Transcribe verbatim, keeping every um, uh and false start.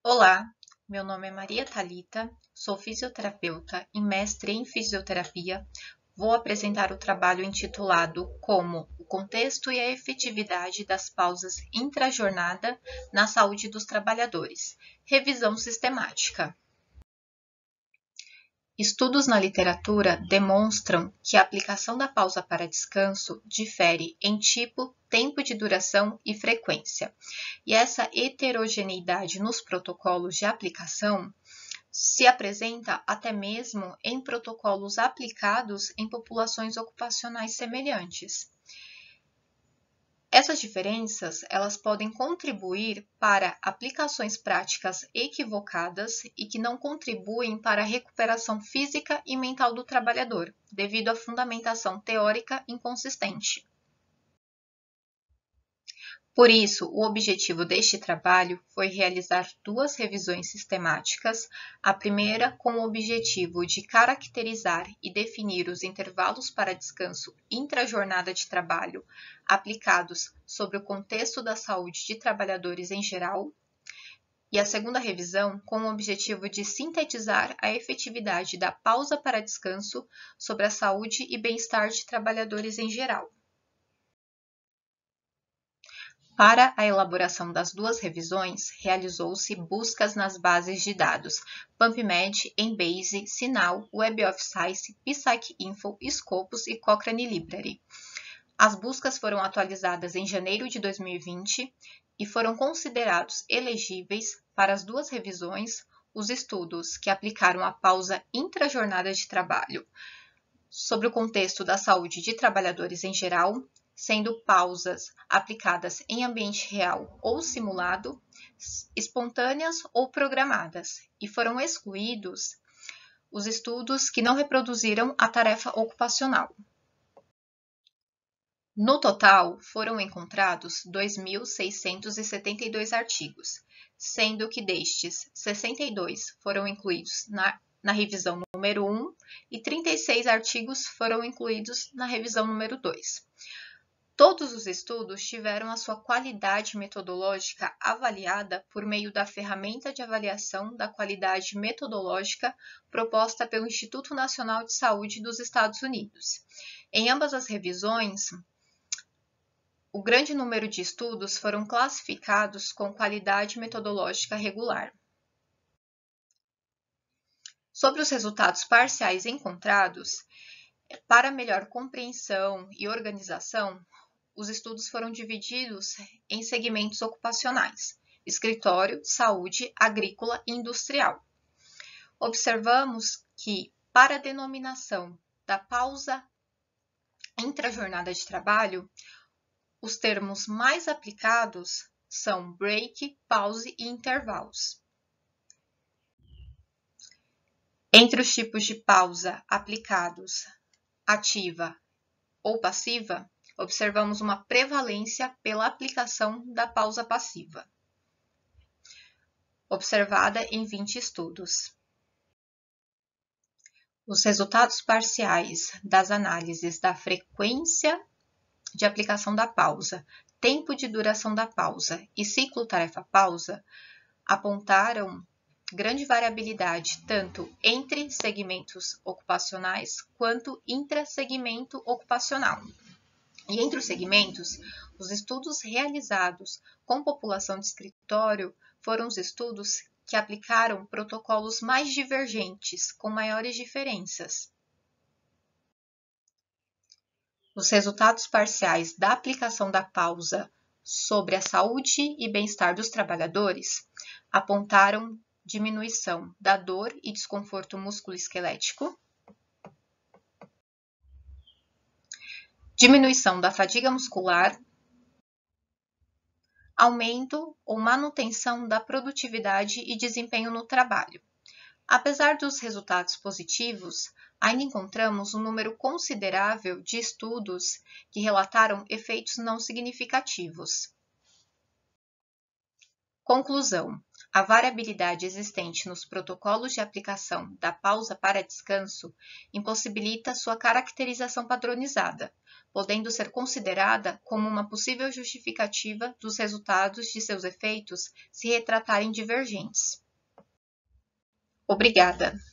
Olá, meu nome é Maria Thalita, sou fisioterapeuta e mestre em fisioterapia. Vou apresentar o trabalho intitulado Como o contexto e a efetividade das pausas intrajornada na saúde dos trabalhadores. Revisão sistemática. Estudos na literatura demonstram que a aplicação da pausa para descanso difere em tipo, tempo de duração e frequência. E essa heterogeneidade nos protocolos de aplicação se apresenta até mesmo em protocolos aplicados em populações ocupacionais semelhantes. Essas diferenças, elas podem contribuir para aplicações práticas equivocadas e que não contribuem para a recuperação física e mental do trabalhador, devido à fundamentação teórica inconsistente. Por isso, o objetivo deste trabalho foi realizar duas revisões sistemáticas, a primeira com o objetivo de caracterizar e definir os intervalos para descanso intrajornada de trabalho aplicados sobre o contexto da saúde de trabalhadores em geral, e a segunda revisão com o objetivo de sintetizar a efetividade da pausa para descanso sobre a saúde e bem-estar de trabalhadores em geral. Para a elaboração das duas revisões, realizou-se buscas nas bases de dados PubMed, Embase, Sinal, Web of Science, PsycInfo, Scopus e Cochrane Library. As buscas foram atualizadas em janeiro de dois mil e vinte e foram considerados elegíveis para as duas revisões os estudos que aplicaram a pausa intrajornada de trabalho sobre o contexto da saúde de trabalhadores em geral, sendo pausas aplicadas em ambiente real ou simulado, espontâneas ou programadas, e foram excluídos os estudos que não reproduziram a tarefa ocupacional. No total, foram encontrados dois mil seiscentos e setenta e dois artigos, sendo que destes, sessenta e dois foram incluídos na, na revisão número um e trinta e seis artigos foram incluídos na revisão número dois. Todos os estudos tiveram a sua qualidade metodológica avaliada por meio da ferramenta de avaliação da qualidade metodológica proposta pelo Instituto Nacional de Saúde dos Estados Unidos. Em ambas as revisões, o grande número de estudos foram classificados com qualidade metodológica regular. Sobre os resultados parciais encontrados, para melhor compreensão e organização, os estudos foram divididos em segmentos ocupacionais: escritório, saúde, agrícola e industrial. Observamos que, para a denominação da pausa intrajornada de trabalho, os termos mais aplicados são break, pause e intervalos. Entre os tipos de pausa aplicados, ativa ou passiva, observamos uma prevalência pela aplicação da pausa passiva, observada em vinte estudos. Os resultados parciais das análises da frequência de aplicação da pausa, tempo de duração da pausa e ciclo tarefa-pausa apontaram grande variabilidade tanto entre segmentos ocupacionais quanto intra-segmento ocupacional. E entre os segmentos, os estudos realizados com população de escritório foram os estudos que aplicaram protocolos mais divergentes, com maiores diferenças. Os resultados parciais da aplicação da pausa sobre a saúde e bem-estar dos trabalhadores apontaram diminuição da dor e desconforto musculoesquelético, diminuição da fadiga muscular, aumento ou manutenção da produtividade e desempenho no trabalho. Apesar dos resultados positivos, ainda encontramos um número considerável de estudos que relataram efeitos não significativos. Conclusão: a variabilidade existente nos protocolos de aplicação da pausa para descanso impossibilita sua caracterização padronizada, podendo ser considerada como uma possível justificativa dos resultados de seus efeitos se retratarem divergentes. Obrigada!